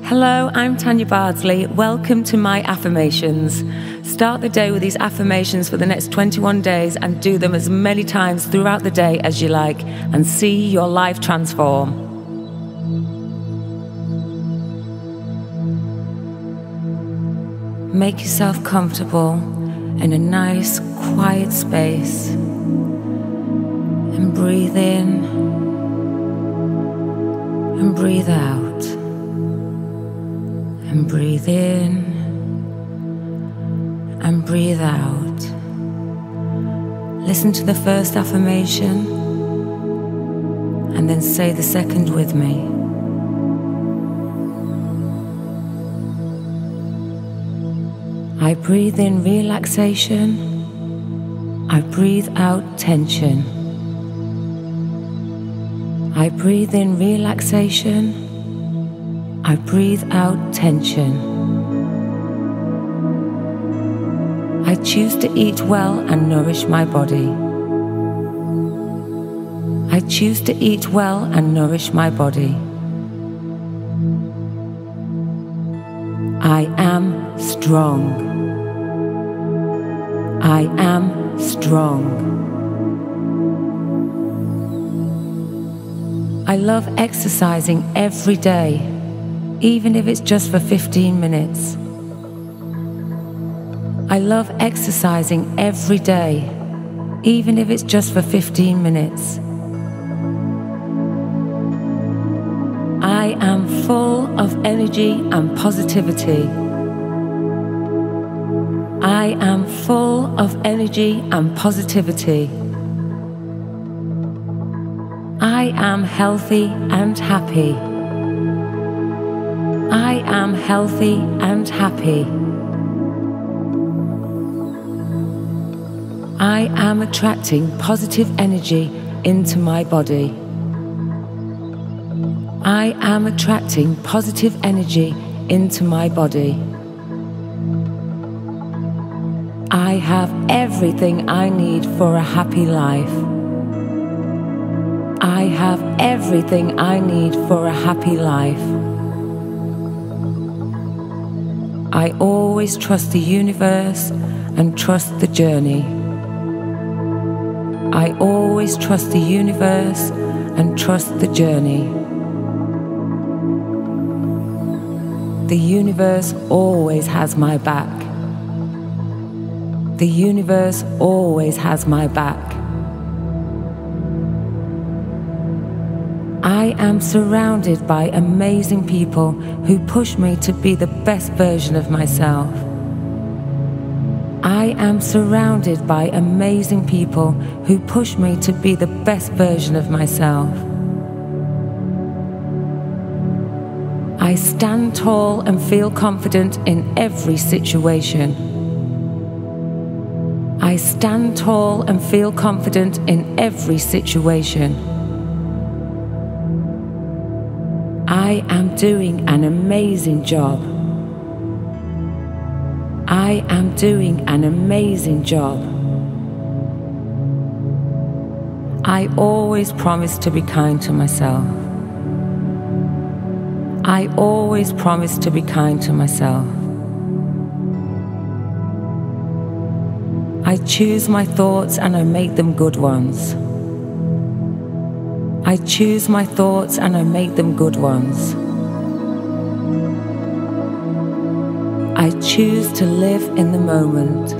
Hello, I'm Tanya Bardsley. Welcome to my affirmations. Start the day with these affirmations for the next 21 days and do them as many times throughout the day as you like and see your life transform. Make yourself comfortable in a nice, quiet space and breathe in and breathe out. And breathe in and breathe out. Listen to the first affirmation and then say the second with me. I breathe in relaxation. I breathe out tension. I breathe in relaxation. I breathe out tension. I choose to eat well and nourish my body. I choose to eat well and nourish my body. I am strong. I am strong. I love exercising every day, even if it's just for 15 minutes. I love exercising every day, even if it's just for 15 minutes. I am full of energy and positivity. I am full of energy and positivity. I am healthy and happy. I am healthy and happy. I am attracting positive energy into my body. I am attracting positive energy into my body. I have everything I need for a happy life. I have everything I need for a happy life. I always trust the universe and trust the journey. I always trust the universe and trust the journey. The universe always has my back. The universe always has my back. I am surrounded by amazing people who push me to be the best version of myself. I am surrounded by amazing people who push me to be the best version of myself. I stand tall and feel confident in every situation. I stand tall and feel confident in every situation. I am doing an amazing job. I am doing an amazing job. I always promise to be kind to myself. I always promise to be kind to myself. I choose my thoughts and I make them good ones. I choose my thoughts and I make them good ones. I choose to live in the moment.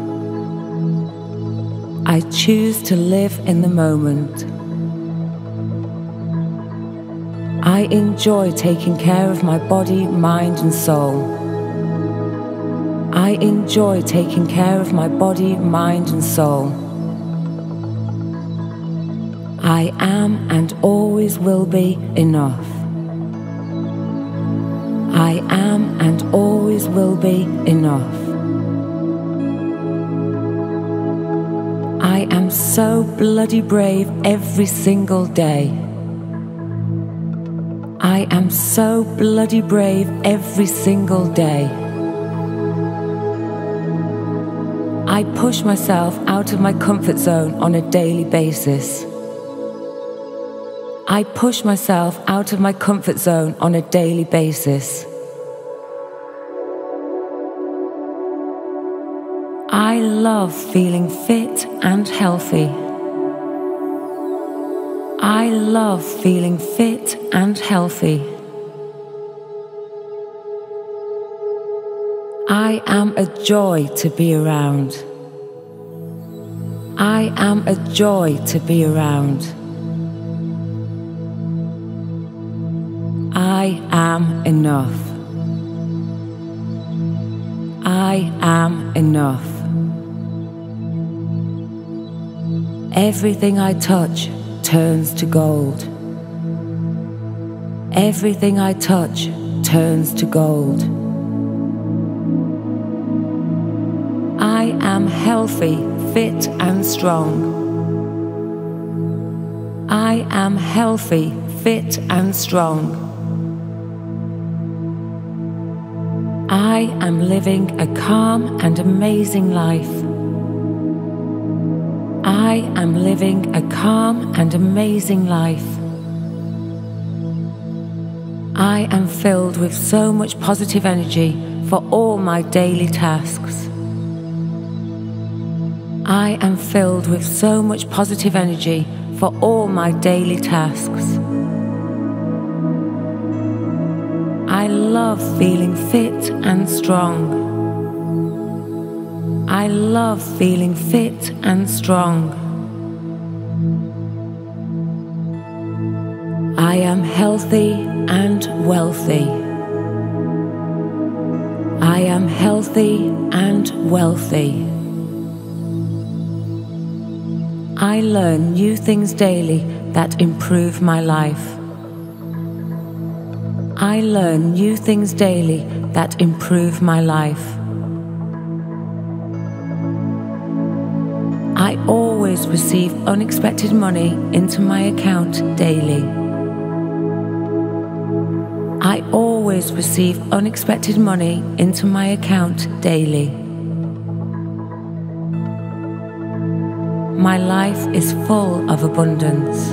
I choose to live in the moment. I enjoy taking care of my body, mind and soul. I enjoy taking care of my body, mind and soul. I am and always will be enough. I am and always will be enough. I am so bloody brave every single day. I am so bloody brave every single day. I push myself out of my comfort zone on a daily basis. I push myself out of my comfort zone on a daily basis. I love feeling fit and healthy. I love feeling fit and healthy. I am a joy to be around. I am a joy to be around. I am enough. I am enough. Everything I touch turns to gold. Everything I touch turns to gold. I am healthy, fit and strong. I am healthy, fit and strong. I am living a calm and amazing life. I am living a calm and amazing life. I am filled with so much positive energy for all my daily tasks. I am filled with so much positive energy for all my daily tasks. I love feeling fit and strong. I love feeling fit and strong. I am healthy and wealthy. I am healthy and wealthy. I learn new things daily that improve my life. I learn new things daily that improve my life. I always receive unexpected money into my account daily. I always receive unexpected money into my account daily. My life is full of abundance.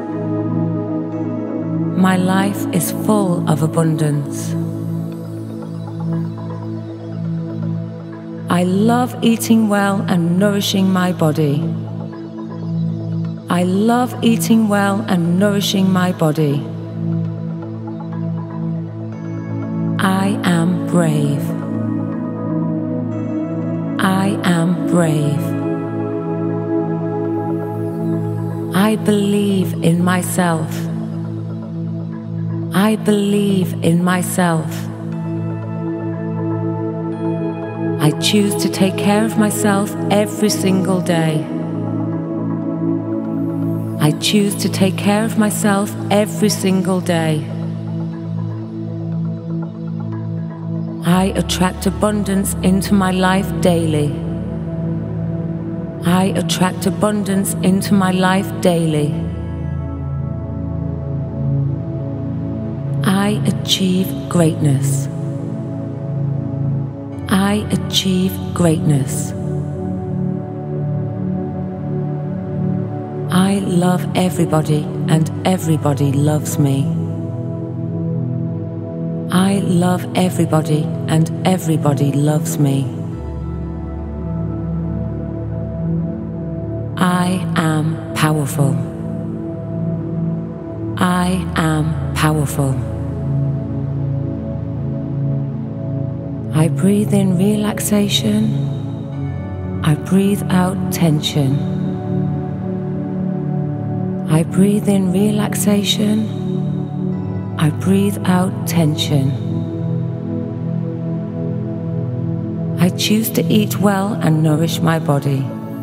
My life is full of abundance. I love eating well and nourishing my body. I love eating well and nourishing my body. I am brave. I am brave. I believe in myself. I believe in myself. I choose to take care of myself every single day. I choose to take care of myself every single day. I attract abundance into my life daily. I attract abundance into my life daily. I achieve greatness. I achieve greatness. I love everybody and everybody loves me. I love everybody and everybody loves me. I am powerful. I am powerful. I breathe in relaxation. I breathe out tension. I breathe in relaxation. I breathe out tension. I choose to eat well and nourish my body.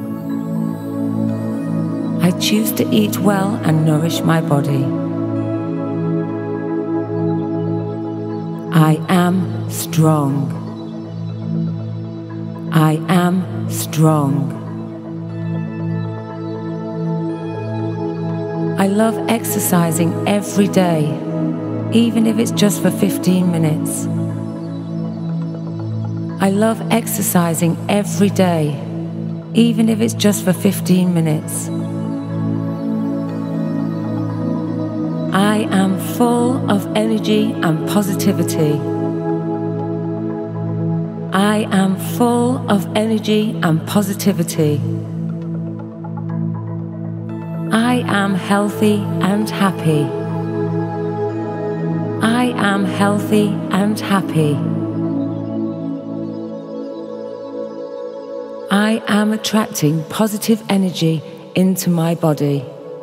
I choose to eat well and nourish my body. I am strong. I am strong. I love exercising every day, even if it's just for 15 minutes. I love exercising every day, even if it's just for 15 minutes. I am full of energy and positivity. I am full of energy and positivity. I am healthy and happy. I am healthy and happy. I am attracting positive energy into my body.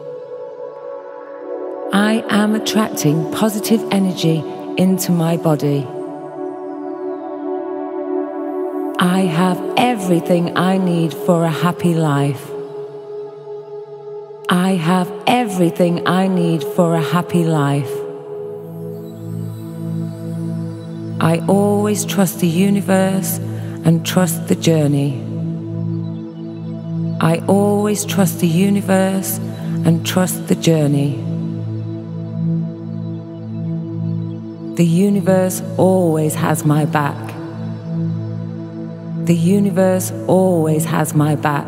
I am attracting positive energy into my body. I have everything I need for a happy life. I have everything I need for a happy life. I always trust the universe and trust the journey. I always trust the universe and trust the journey. The universe always has my back. The universe always has my back.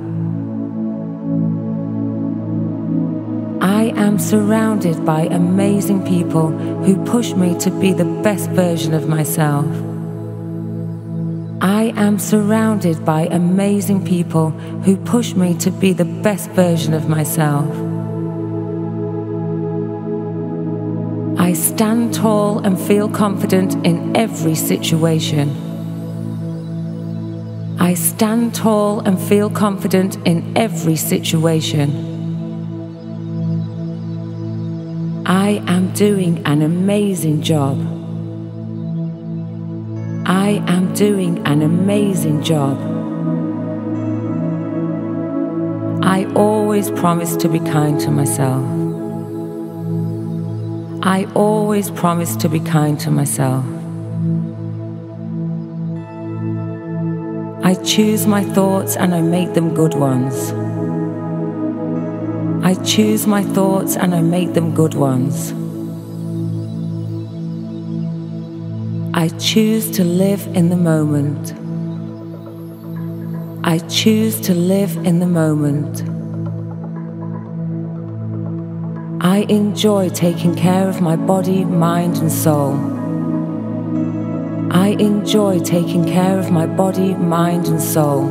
I am surrounded by amazing people who push me to be the best version of myself. I am surrounded by amazing people who push me to be the best version of myself. I stand tall and feel confident in every situation. I stand tall and feel confident in every situation. I am doing an amazing job. I am doing an amazing job. I always promise to be kind to myself. I always promise to be kind to myself. I choose my thoughts and I make them good ones. I choose my thoughts and I make them good ones. I choose to live in the moment. I choose to live in the moment. I enjoy taking care of my body, mind, and soul. I enjoy taking care of my body, mind, and soul.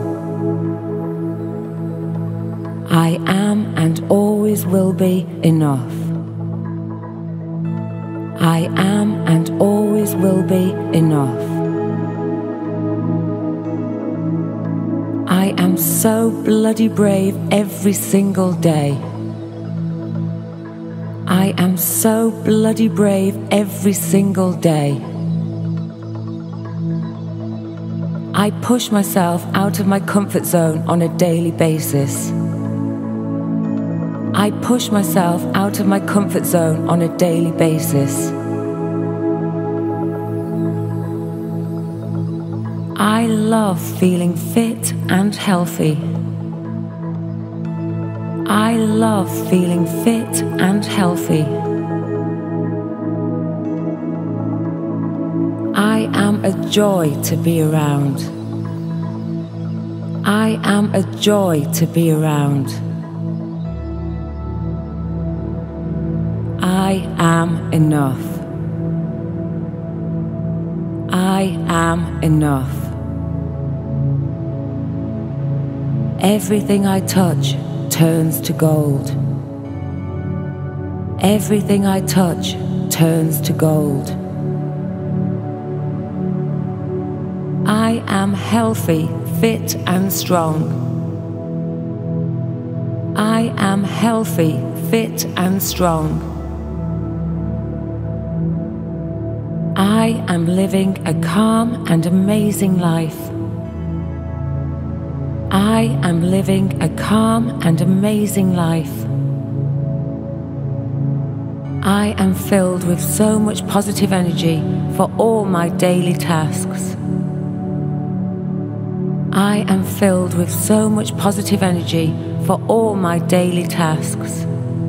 I am and always will be enough. I am and always will be enough. I am so bloody brave every single day. I am so bloody brave every single day. I push myself out of my comfort zone on a daily basis. I push myself out of my comfort zone on a daily basis. I love feeling fit and healthy. I love feeling fit and healthy. I am a joy to be around. I am a joy to be around. I am enough. I am enough. Everything I touch turns to gold. Everything I touch turns to gold. I am healthy, fit and strong. I am healthy, fit and strong. I am living a calm and amazing life. I am living a calm and amazing life. I am filled with so much positive energy for all my daily tasks. I am filled with so much positive energy for all my daily tasks.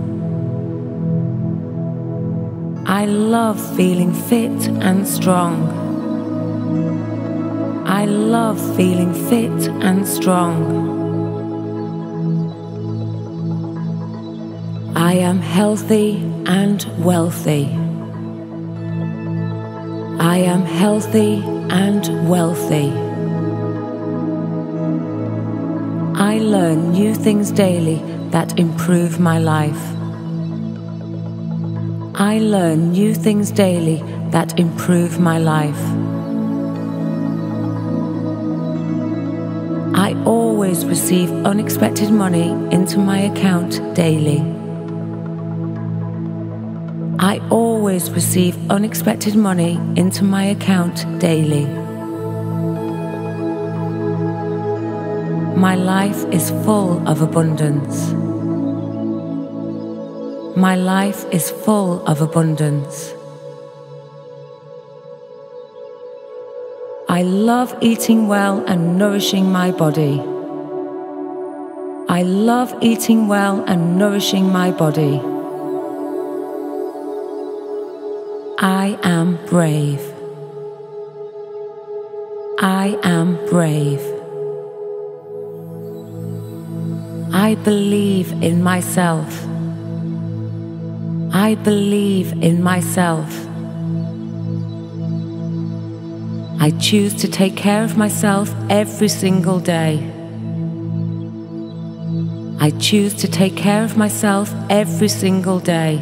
I love feeling fit and strong. I love feeling fit and strong. I am healthy and wealthy. I am healthy and wealthy. I learn new things daily that improve my life. I learn new things daily that improve my life. I always receive unexpected money into my account daily. I always receive unexpected money into my account daily. My life is full of abundance. My life is full of abundance. I love eating well and nourishing my body. I love eating well and nourishing my body. I am brave. I am brave. I believe in myself. I believe in myself. I choose to take care of myself every single day. I choose to take care of myself every single day.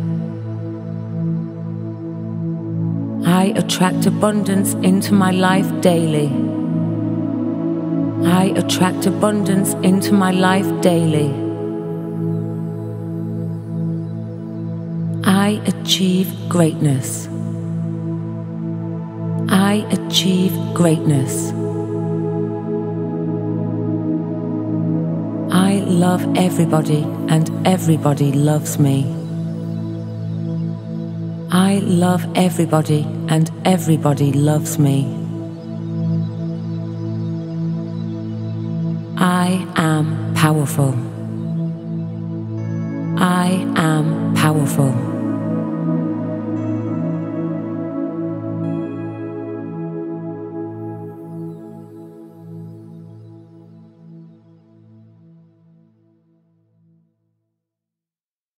I attract abundance into my life daily. I attract abundance into my life daily. I achieve greatness. I achieve greatness. I love everybody and everybody loves me. I love everybody and everybody loves me. I am powerful. I am powerful.